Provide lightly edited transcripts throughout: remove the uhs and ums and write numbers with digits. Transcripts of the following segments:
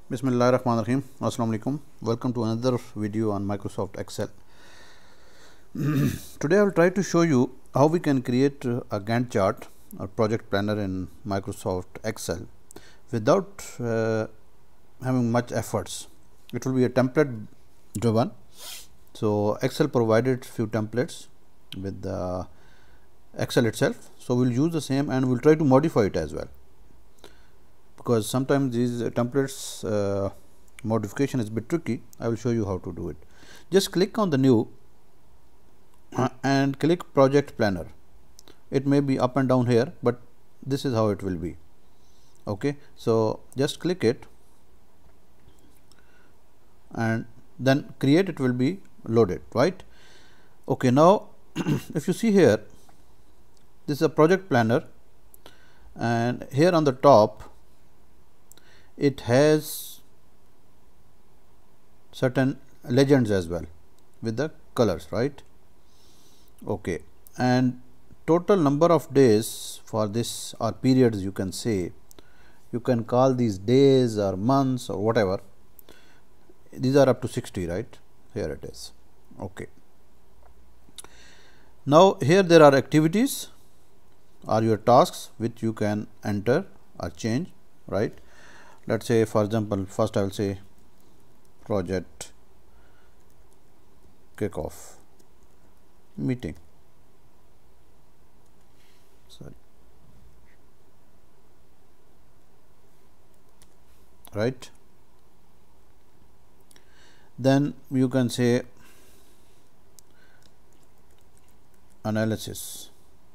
Bismillahirrahmanirrahim. Assalamu alaikum. Welcome to another video on Microsoft Excel. Today I will try to show you how we can create a Gantt chart or project planner in Microsoft Excel without having much efforts. It will be a template driven. So Excel provided few templates with the Excel itself. So we'll use the same and we'll try to modify it as well, because sometimes these templates modification is a bit tricky. I will show you how to do it. Just click on the new and click project planner. It may be up and down here, but this is how it will be. Okay, so just click it and then create. It will be loaded, right? Okay, now if you see here, this is a project planner, and here on the top it has certain legends as well with the colors, right? Okay, and total number of days for this or periods, you can say, you can call these days or months or whatever. These are up to 60, right? Here it is. Okay, now here there are activities or your tasks which you can enter or change, right? Let's say, for example, first I will say project kickoff meeting. Sorry. Right. Then you can say analysis,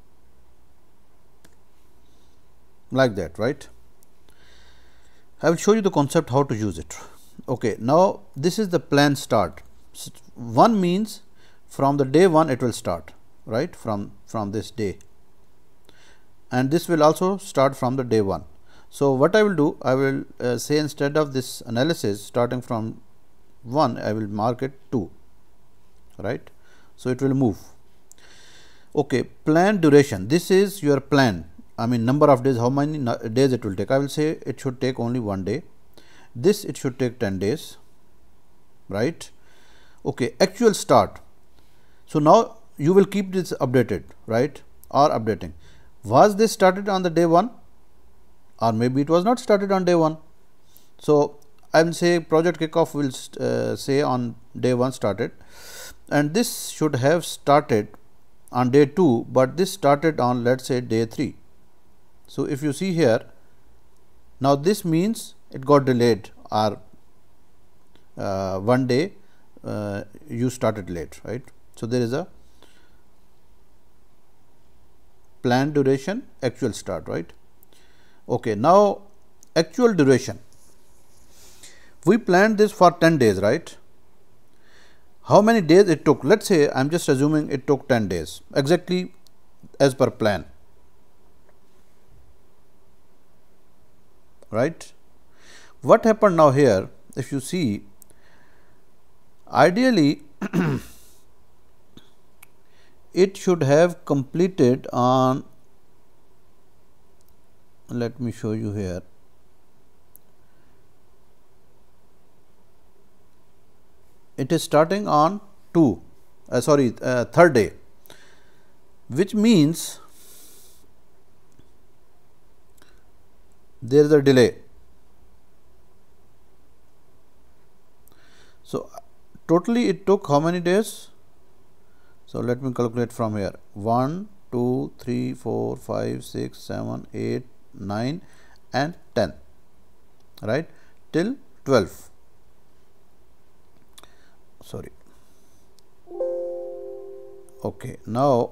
like that, right? I will show you the concept how to use it. Okay, now this is the plan start. One means from the day one it will start, right? From this day, and this will also start from the day one. So what I will do, I will say instead of this analysis starting from 1, I will mark it 2, right? So it will move. Okay, plan duration. This is your plan. I mean, number of days, how many days it will take. I will say it should take only 1 day. This it should take 10 days, right? Okay, actual start. So now you will keep this updated, right? Or updating. Was this started on the day 1, or maybe it was not started on day 1. So I will say project kickoff will say on day 1 started, and this should have started on day 2, but this started on, let's say, day 3. So if you see here, now this means it got delayed, or 1 day you started late, right? So there is a planned duration, actual start, right? Okay, now actual duration. We planned this for 10 days, right? How many days it took? Let's say I am just assuming it took 10 days exactly as per plan, right? What happened now here, if you see, ideally it should have completed on, let me show you here, it is starting on 3rd day, which means there is a delay. So totally it took how many days? So let me calculate from here: 1, 2, 3, 4, 5, 6, 7, 8, 9 and 10, right, till 12. Sorry. Okay, now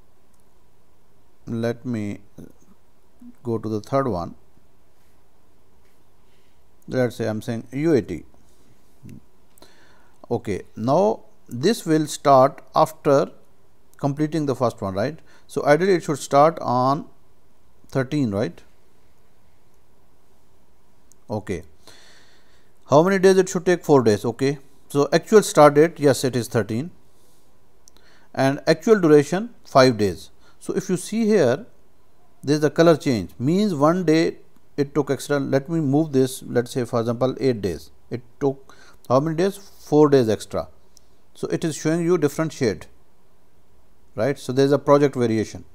let me go to the third one. Let's say I am saying UAT. Okay, now this will start after completing the first one, right? So ideally it should start on 13, right? Okay, how many days it should take? 4 days. Okay, so actual start date, yes, it is 13, and actual duration 5 days. So if you see here, there is a color change, means 1 day it took extra. Let me move this, let us say for example 8 days. It took how many days? 4 days extra. So, it is showing you different shade, right. So, there is a project variation.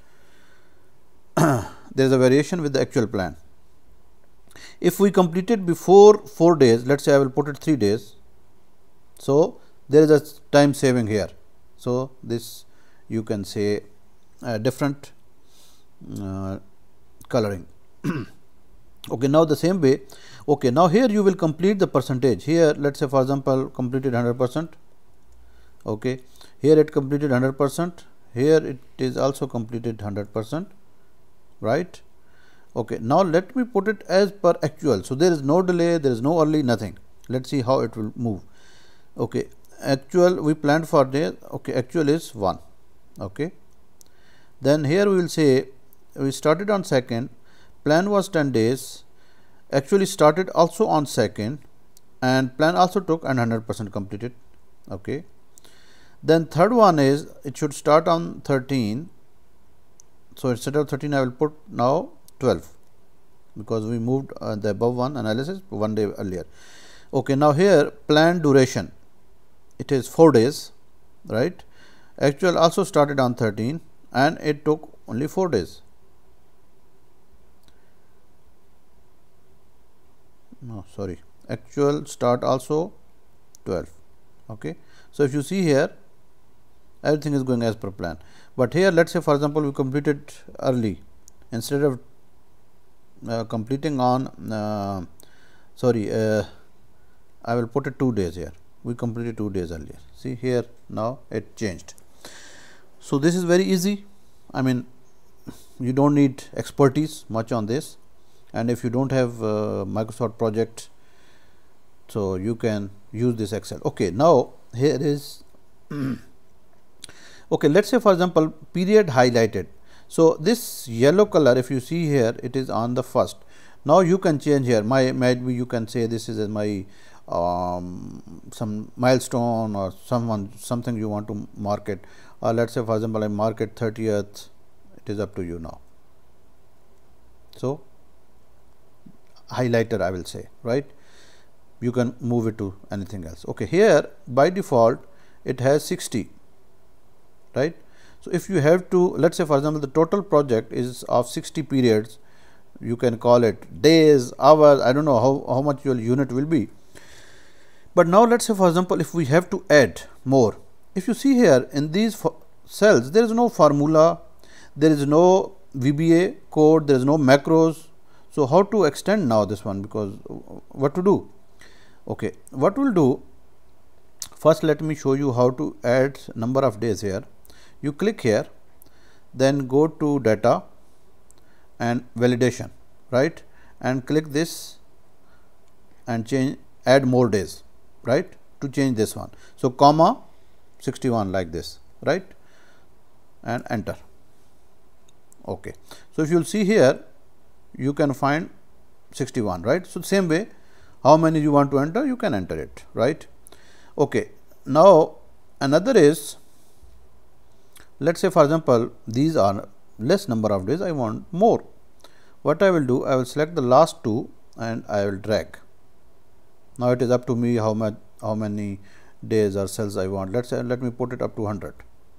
There is a variation with the actual plan. If we completed before 4 days, let us say I will put it 3 days. So, there is a time saving here. So, this you can say different coloring. Okay, now the same way. Okay, now here you will complete the percentage. Here let us say for example completed 100%. Okay, here it completed 100%. Here it is also completed 100%. Right. Okay, now let me put it as per actual. So, there is no delay, there is no early, nothing. Let us see how it will move. Okay, actual we planned for day. Okay, actual is 1. Okay, then here we will say we started on 2nd, plan was 10 days, actually started also on 2nd, and plan also took and 100% completed. Okay, then third one is it should start on 13. So, instead of 13 I will put now 12, because we moved the above one analysis 1 day earlier. Okay, now here plan duration, it is 4 days, right. Actual also started on 13 and it took only 4 days. No, sorry, actual start also 12. Okay. So, if you see here everything is going as per plan, but here let us say for example we completed early, instead of completing on I will put it 2 days here, we completed 2 days earlier. See here now it changed. So, this is very easy. I mean you do not need expertise much on this, and if you do not have Microsoft project, so you can use this Excel. Okay, now here is okay, let us say for example period highlighted. So, this yellow color if you see here it is on the first. Now, you can change here might be you can say this is my some milestone or something you want to mark it, or let us say for example I mark it 30th, it is up to you now. So, highlighter I will say, right, you can move it to anything else. Okay, here by default it has 60, right. So, if you have to let us say for example the total project is of 60 periods, you can call it days, hours, I do not know how much your unit will be. But now let us say for example if we have to add more, if you see here in these cells there is no formula, there is no VBA code, there is no macros. So, how to extend now this one, because what to do? Okay, what we will do, first let me show you how to add number of days here. You click here, then go to data and validation, right, and click this and change add more days, right, to change this one. So, comma 61 like this, right, and enter. Okay. So, if you will see here you can find 61, right. So, same way how many you want to enter, you can enter it, right. Okay. Now, another is let us say for example these are less number of days, I want more. What I will do, I will select the last 2 and I will drag. Now, it is up to me how many days or cells I want. Let me put it up to 100.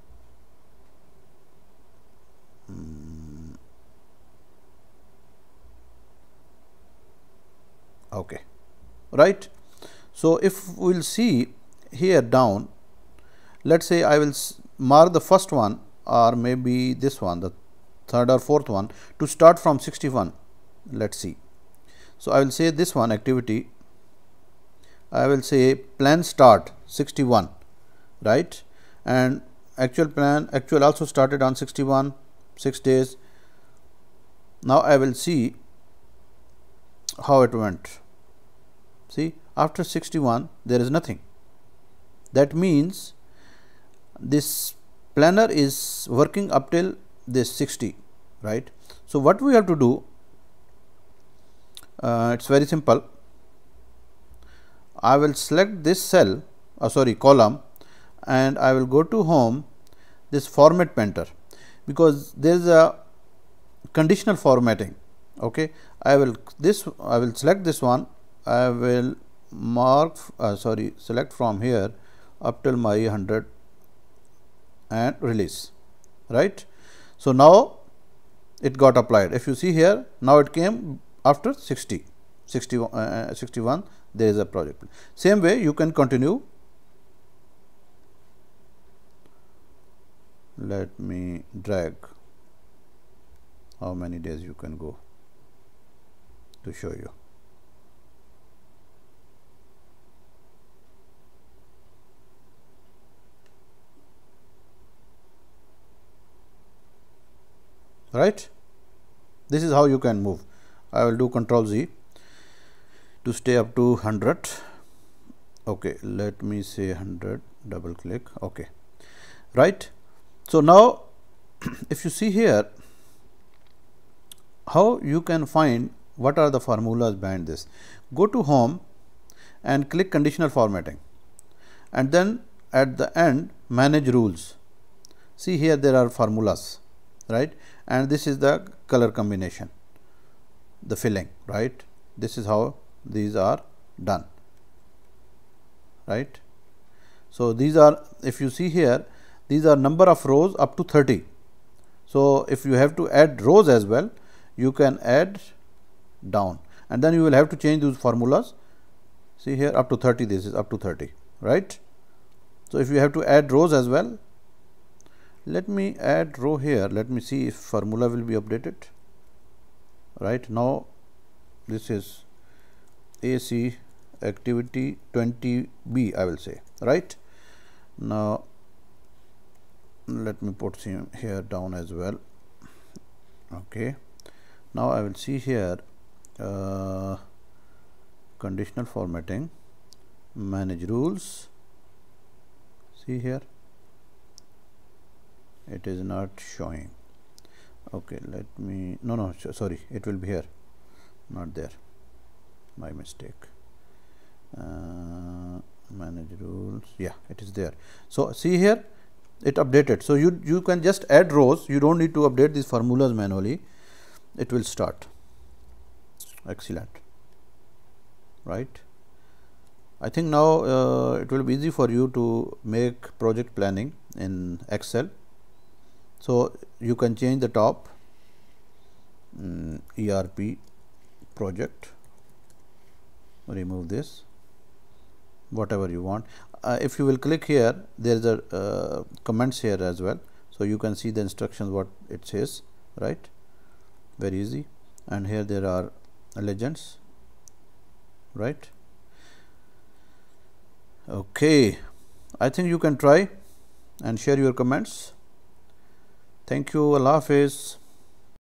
Okay, right. So, if we will see here down, let us say I will mark the first one or maybe this one, the third or fourth one, to start from 61. Let us see. So, I will say this one activity, I will say plan start 61, right, and actual also started on 61, 6 days. Now, I will see how it went. See, after 61 there is nothing. That means this planner is working up till this 60, right. So, what we have to do, it is very simple. I will select this cell column and I will go to home, this format painter, because there is a conditional formatting. Okay, I will select this one. I will mark select from here up till my 100 and release, right. So now it got applied. If you see here, now it came after 61 there is a project. Same way you can continue. Let me drag how many days you can go to show you. Right, this is how you can move. I will do Ctrl Z to stay up to 100. Okay, let me say 100, double click. Okay, right. So now if you see here, how you can find what are the formulas behind this. Go to home and click conditional formatting, and then at the end manage rules. See here there are formulas, right, and this is the color combination, the filling, right. This is how these are done, right. So these are, if you see here, these are number of rows up to 30. So if you have to add rows as well, you can add down, and then you will have to change those formulas. See here, up to 30, this is up to 30, right. So if you have to add rows as well, let me add row here. Let me see if formula will be updated. Right now this is AC activity 20B, I will say, right. Now let me put here down as well. Okay, now I will see here conditional formatting, manage rules. See here, it is not showing. Okay, let me sorry, it will be here, not there, my mistake. Manage rules, yeah, it is there. So see here, it updated. So you can just add rows, you don't need to update these formulas manually. It will start. Excellent, right. I think now it will be easy for you to make project planning in Excel. So you can change the top ERP project, remove this, whatever you want. If you will click here, there is a comments here as well, so you can see the instructions what it says, right. Very easy. And here there are legends, right. Okay, I think you can try and share your comments. Thank you. Allah Hafiz.